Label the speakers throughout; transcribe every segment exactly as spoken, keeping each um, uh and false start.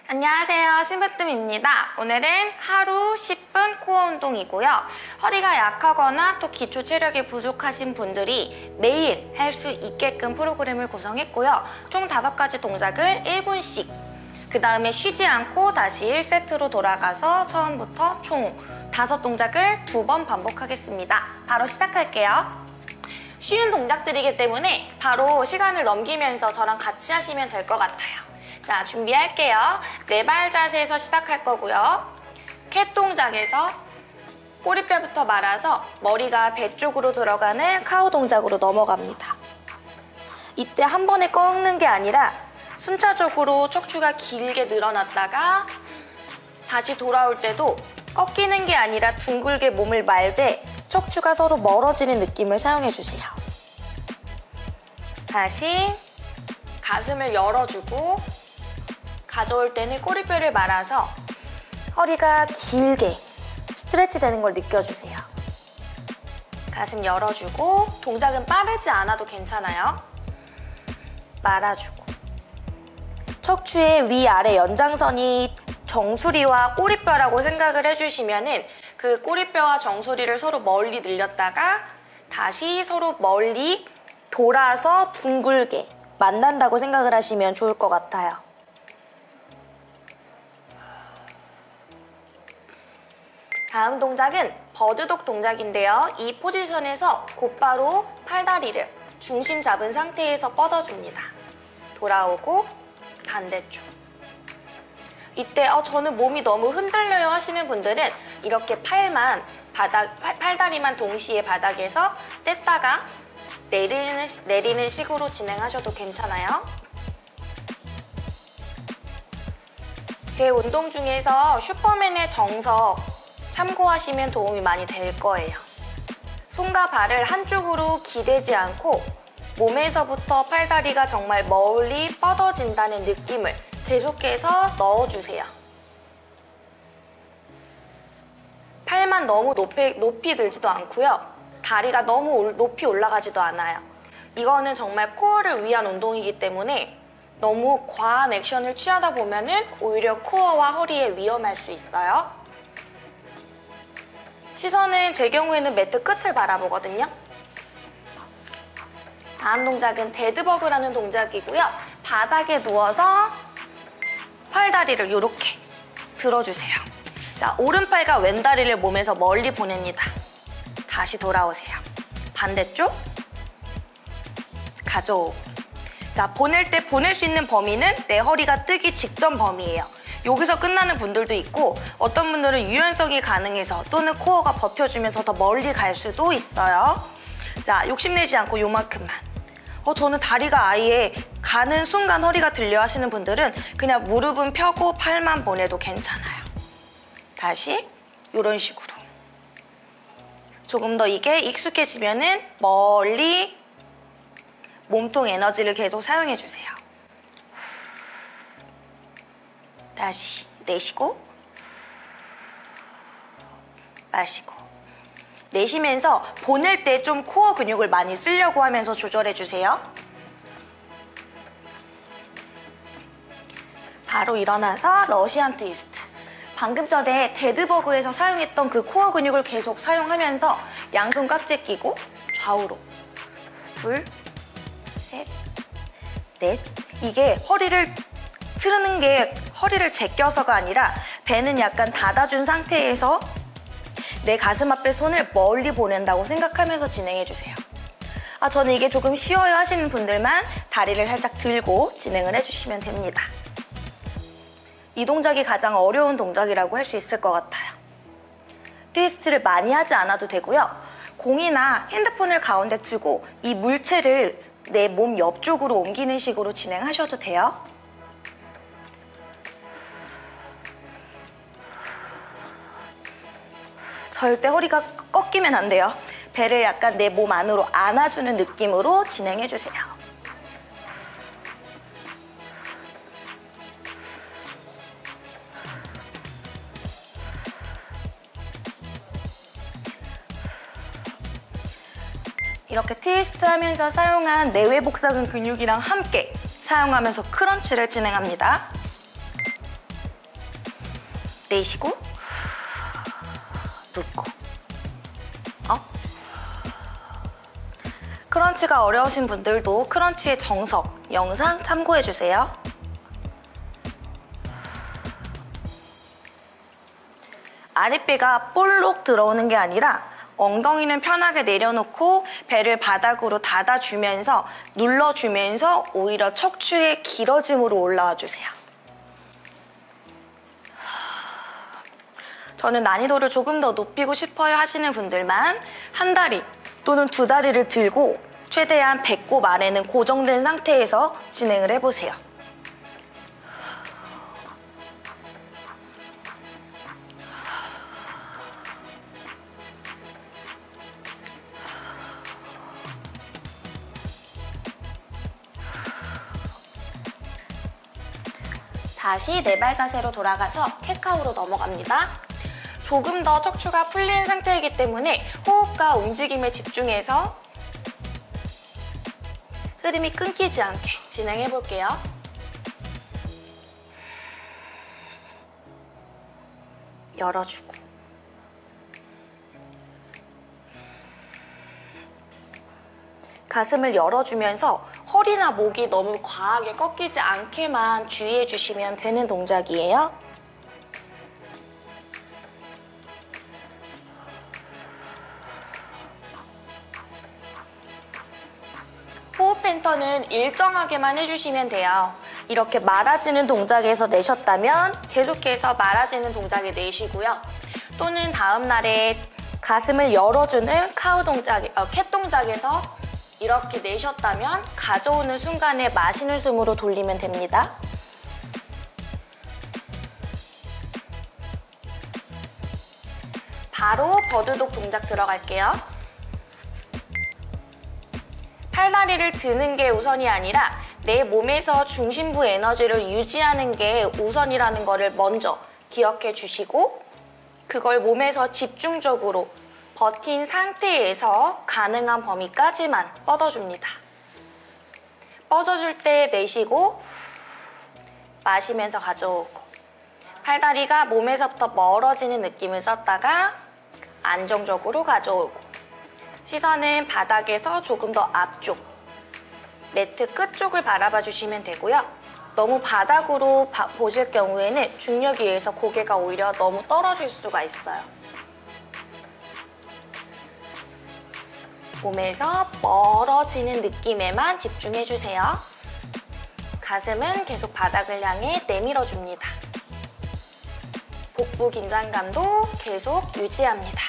Speaker 1: 안녕하세요, 신부뜸입니다. 오늘은 하루 십 분 코어 운동이고요. 허리가 약하거나 또 기초 체력이 부족하신 분들이 매일 할 수 있게끔 프로그램을 구성했고요. 총 다섯 가지 동작을 일 분씩, 그 다음에 쉬지 않고 다시 일 세트로 돌아가서 처음부터 총 다섯 동작을 두 번 반복하겠습니다. 바로 시작할게요. 쉬운 동작들이기 때문에 바로 시간을 넘기면서 저랑 같이 하시면 될 것 같아요. 자, 준비할게요. 네 발 자세에서 시작할 거고요. 캣 동작에서 꼬리뼈부터 말아서 머리가 배 쪽으로 들어가는 카우 동작으로 넘어갑니다. 이때 한 번에 꺾는 게 아니라 순차적으로 척추가 길게 늘어났다가 다시 돌아올 때도 꺾이는 게 아니라 둥글게 몸을 말되 척추가 서로 멀어지는 느낌을 사용해주세요. 다시 가슴을 열어주고 가져올 때는 꼬리뼈를 말아서 허리가 길게 스트레치 되는 걸 느껴주세요. 가슴 열어주고 동작은 빠르지 않아도 괜찮아요. 말아주고 척추의 위아래 연장선이 정수리와 꼬리뼈라고 생각을 해주시면은 그 꼬리뼈와 정수리를 서로 멀리 늘렸다가 다시 서로 멀리 돌아서 둥글게 만난다고 생각을 하시면 좋을 것 같아요. 다음 동작은 버드독 동작인데요. 이 포지션에서 곧바로 팔다리를 중심 잡은 상태에서 뻗어줍니다. 돌아오고 반대쪽. 이때 어, 저는 몸이 너무 흔들려요 하시는 분들은 이렇게 팔만 바닥, 팔, 팔다리만 동시에 바닥에서 뗐다가 내리는, 내리는 식으로 진행하셔도 괜찮아요. 제 운동 중에서 슈퍼맨의 정석 참고하시면 도움이 많이 될 거예요. 손과 발을 한쪽으로 기대지 않고 몸에서부터 팔다리가 정말 멀리 뻗어진다는 느낌을 계속해서 넣어주세요. 팔만 너무 높이, 높이 들지도 않고요. 다리가 너무 높이 올라가지도 않아요. 이거는 정말 코어를 위한 운동이기 때문에 너무 과한 액션을 취하다 보면은 오히려 코어와 허리에 위험할 수 있어요. 시선은 제 경우에는 매트 끝을 바라보거든요. 다음 동작은 데드버그라는 동작이고요. 바닥에 누워서 팔다리를 이렇게 들어주세요. 자, 오른팔과 왼다리를 몸에서 멀리 보냅니다. 다시 돌아오세요. 반대쪽 가져오고. 자, 보낼 때 보낼 수 있는 범위는 내 허리가 뜨기 직전 범위예요. 여기서 끝나는 분들도 있고 어떤 분들은 유연성이 가능해서 또는 코어가 버텨주면서 더 멀리 갈 수도 있어요. 자, 욕심내지 않고 요만큼만. 어, 저는 다리가 아예 가는 순간 허리가 들려 하시는 분들은 그냥 무릎은 펴고 팔만 보내도 괜찮아요. 다시 이런 식으로. 조금 더 이게 익숙해지면은 멀리 몸통 에너지를 계속 사용해주세요. 다시 내쉬고 마시고 내쉬면서 보낼 때 좀 코어 근육을 많이 쓰려고 하면서 조절해주세요. 바로 일어나서 러시안 트위스트. 방금 전에 데드버그에서 사용했던 그 코어 근육을 계속 사용하면서 양손 깍지 끼고 좌우로 둘, 셋, 넷. 이게 허리를 틀는 게 허리를 제껴서가 아니라 배는 약간 닫아준 상태에서 내 가슴 앞에 손을 멀리 보낸다고 생각하면서 진행해주세요. 아, 저는 이게 조금 쉬워요 하시는 분들만 다리를 살짝 들고 진행을 해주시면 됩니다. 이 동작이 가장 어려운 동작이라고 할 수 있을 것 같아요. 트위스트를 많이 하지 않아도 되고요. 공이나 핸드폰을 가운데 두고 이 물체를 내 몸 옆쪽으로 옮기는 식으로 진행하셔도 돼요. 절대 허리가 꺾이면 안 돼요. 배를 약간 내 몸 안으로 안아주는 느낌으로 진행해주세요. 이렇게 트위스트 하면서 사용한 내외 복사근 근육이랑 함께 사용하면서 크런치를 진행합니다. 내쉬고 눕고 업. 크런치가 어려우신 분들도 크런치의 정석 영상 참고해주세요. 아랫배가 볼록 들어오는 게 아니라 엉덩이는 편하게 내려놓고 배를 바닥으로 닫아주면서 눌러주면서 오히려 척추의 길어짐으로 올라와 주세요. 저는 난이도를 조금 더 높이고 싶어요 하시는 분들만 한 다리 또는 두 다리를 들고 최대한 배꼽 아래는 고정된 상태에서 진행을 해보세요. 다시 네발 자세로 돌아가서 캣카우로 넘어갑니다. 조금 더 척추가 풀린 상태이기 때문에 호흡과 움직임에 집중해서 흐름이 끊기지 않게 진행해 볼게요. 열어주고 가슴을 열어주면서 허리나 목이 너무 과하게 꺾이지 않게만 주의해 주시면 되는 동작이에요. 호흡 패턴은 일정하게만 해주시면 돼요. 이렇게 말아지는 동작에서 내셨다면 계속해서 말아지는 동작에 내쉬고요. 또는 다음 날에 가슴을 열어주는 카우 동작, 어, 캣 동작에서 이렇게 내셨다면 가져오는 순간에 마시는 숨으로 돌리면 됩니다. 바로 버드독 동작 들어갈게요. 팔다리를 드는 게 우선이 아니라 내 몸에서 중심부 에너지를 유지하는 게 우선이라는 거를 먼저 기억해 주시고 그걸 몸에서 집중적으로 버틴 상태에서 가능한 범위까지만 뻗어줍니다. 뻗어줄 때 내쉬고 마시면서 가져오고 팔다리가 몸에서부터 멀어지는 느낌을 썼다가 안정적으로 가져오고 시선은 바닥에서 조금 더 앞쪽 매트 끝쪽을 바라봐 주시면 되고요. 너무 바닥으로 바, 보실 경우에는 중력에 의해서 고개가 오히려 너무 떨어질 수가 있어요. 몸에서 멀어지는 느낌에만 집중해주세요. 가슴은 계속 바닥을 향해 내밀어줍니다. 복부 긴장감도 계속 유지합니다.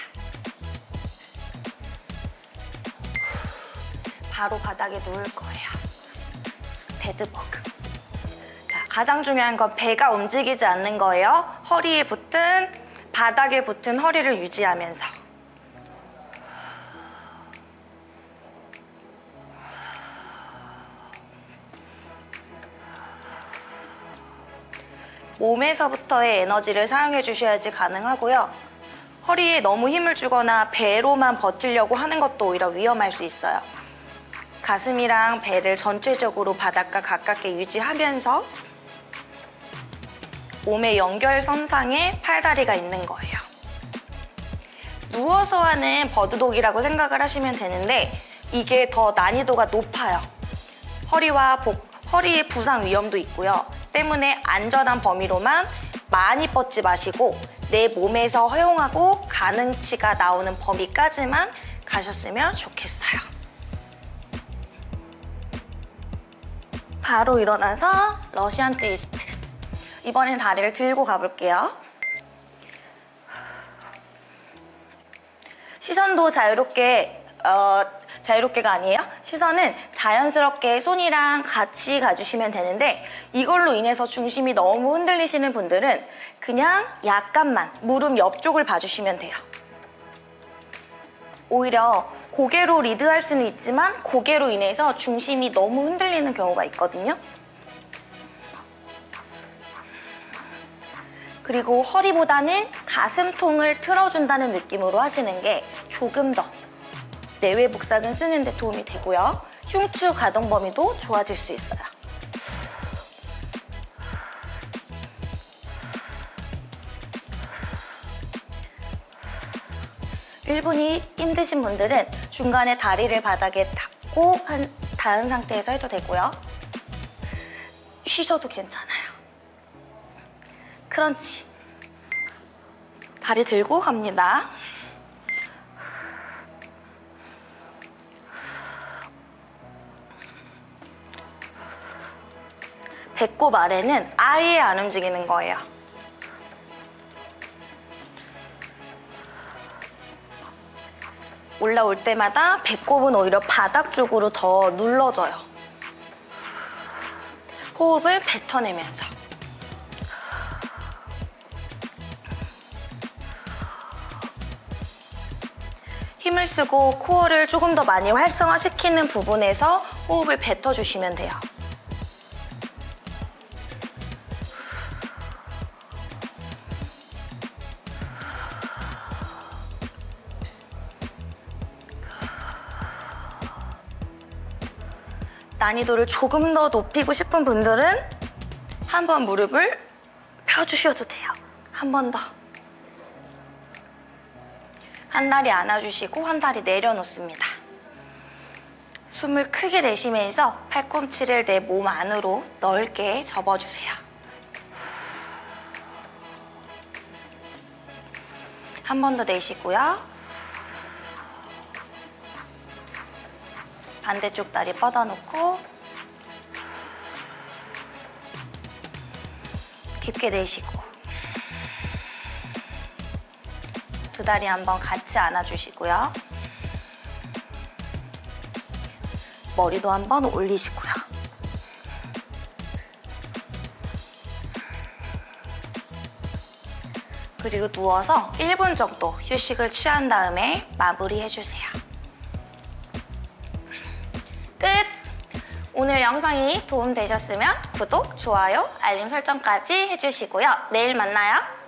Speaker 1: 바로 바닥에 누울 거예요. 데드버그. 자, 가장 중요한 건 배가 움직이지 않는 거예요. 허리에 붙은, 바닥에 붙은 허리를 유지하면서. 몸에서부터의 에너지를 사용해 주셔야지 가능하고요. 허리에 너무 힘을 주거나 배로만 버티려고 하는 것도 오히려 위험할 수 있어요. 가슴이랑 배를 전체적으로 바닥과 가깝게 유지하면서 몸의 연결선상에 팔다리가 있는 거예요. 누워서 하는 버드독이라고 생각을 하시면 되는데 이게 더 난이도가 높아요. 허리와 복, 허리의 부상 위험도 있고요. 때문에 안전한 범위로만 많이 뻗지 마시고 내 몸에서 허용하고 가능치가 나오는 범위까지만 가셨으면 좋겠어요. 바로 일어나서 러시안 트위스트. 이번엔 다리를 들고 가볼게요. 시선도 자유롭게, 어, 자유롭게가 아니에요. 시선은 자연스럽게 손이랑 같이 가주시면 되는데 이걸로 인해서 중심이 너무 흔들리시는 분들은 그냥 약간만 무릎 옆쪽을 봐주시면 돼요. 오히려 고개로 리드할 수는 있지만 고개로 인해서 중심이 너무 흔들리는 경우가 있거든요. 그리고 허리보다는 가슴통을 틀어준다는 느낌으로 하시는 게 조금 더 내외 복사근 쓰는 데 도움이 되고요. 흉추 가동 범위도 좋아질 수 있어요. 일 분이 힘드신 분들은 중간에 다리를 바닥에 닿고 한, 닿은 상태에서 해도 되고요. 쉬셔도 괜찮아요. 크런치. 다리 들고 갑니다. 배꼽 아래는 아예 안 움직이는 거예요. 올라올 때마다 배꼽은 오히려 바닥 쪽으로 더 눌러져요. 호흡을 뱉어내면서. 힘을 쓰고 코어를 조금 더 많이 활성화시키는 부분에서 호흡을 뱉어주시면 돼요. 난이도를 조금 더 높이고 싶은 분들은 한번 무릎을 펴주셔도 돼요. 한 번 더. 한 다리 안아주시고 한 다리 내려놓습니다. 숨을 크게 내쉬면서 팔꿈치를 내 몸 안으로 넓게 접어주세요. 한 번 더 내쉬고요. 반대쪽 다리 뻗어놓고 깊게 내쉬고 두 다리 한번 같이 안아주시고요. 머리도 한번 올리시고요. 그리고 누워서 일 분 정도 휴식을 취한 다음에 마무리해주세요. 끝! 오늘 영상이 도움되셨으면 구독, 좋아요, 알림 설정까지 해주시고요. 내일 만나요.